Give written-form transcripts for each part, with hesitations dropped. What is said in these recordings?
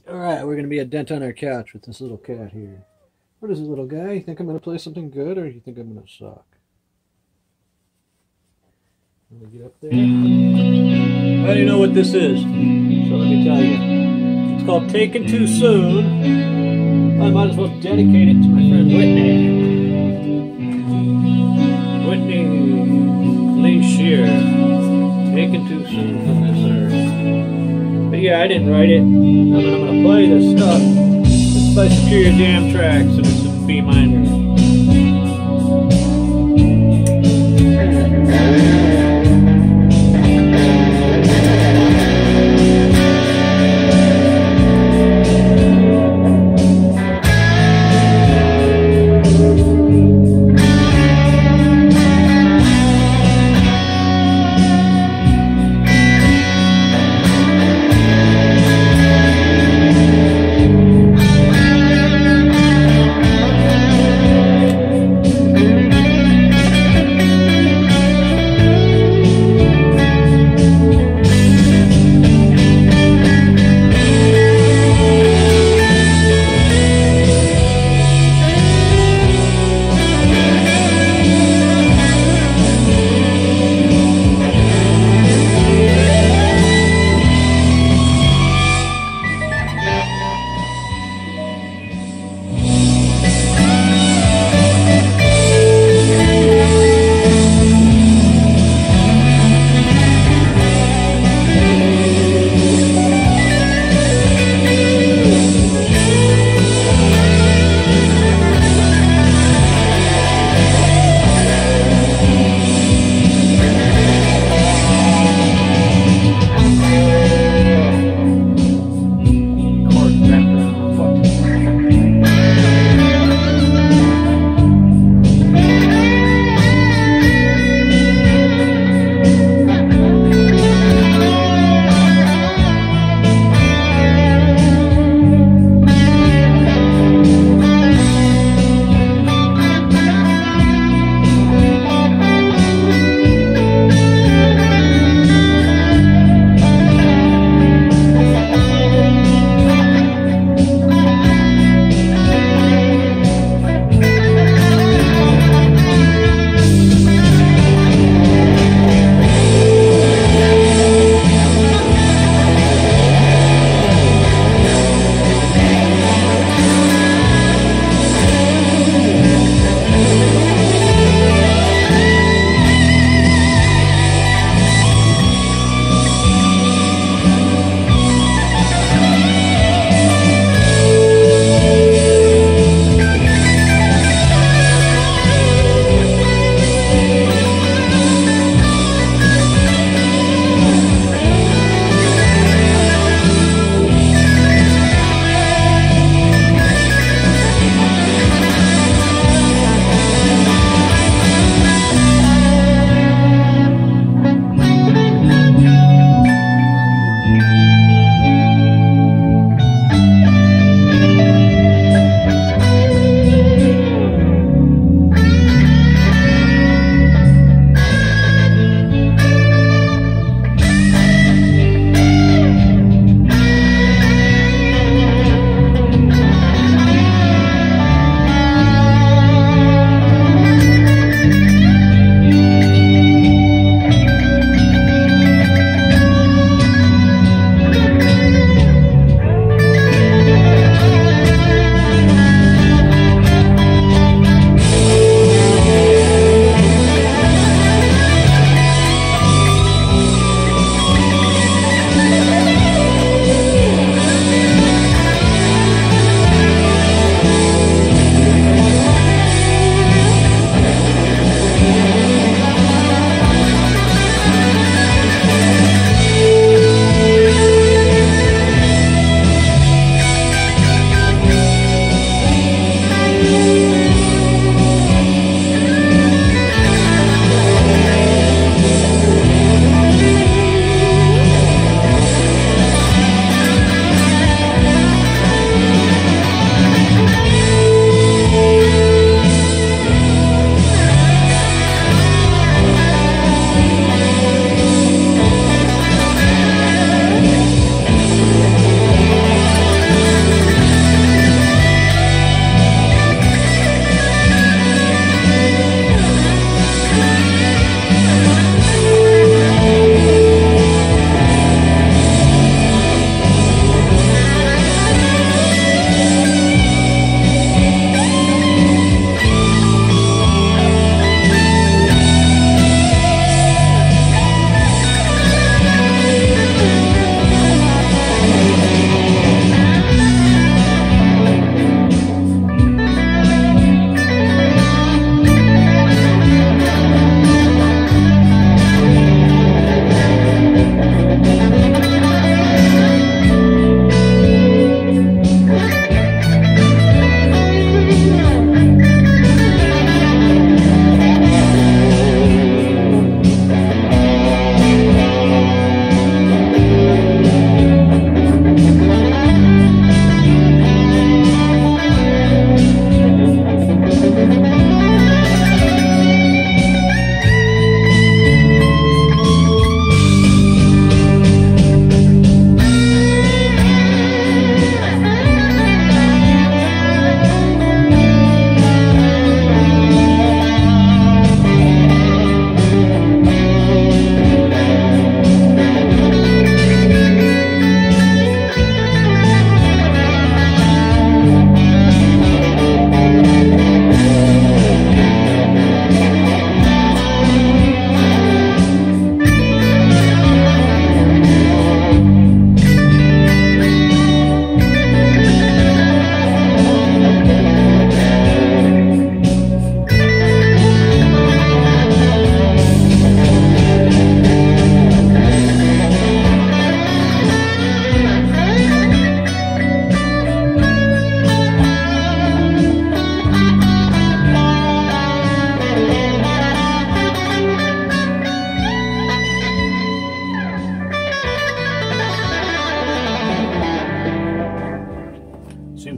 Alright, we're going to be a dent on our couch with this little cat here. What is this little guy? You think I'm going to play something good, or you think I'm going to suck? Let me get up there. I don't know what this is, so let me tell you. It's called Taken Too Soon. I might as well dedicate it to my friend Whitney. Whitney Lee Shear. Taken Too Soon from this earth. But yeah, I didn't write it. I'm going to play this stuff. It's by Superior Jam Tracks, and it's in B minor.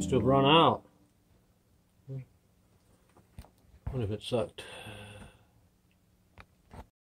to have run out. What if it sucked?